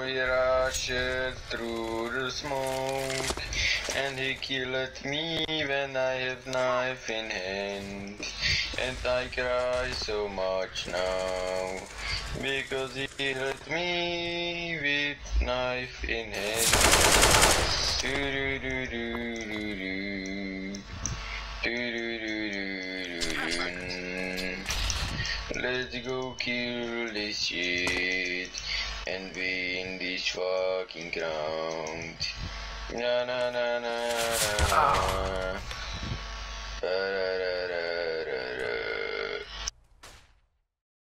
he rushed through the smoke, and he killed me when I have knife in hand. And I cry so much now, because he hurt me with knife in hand. Let's go kill this shit and win this fucking ground. Na na na na na.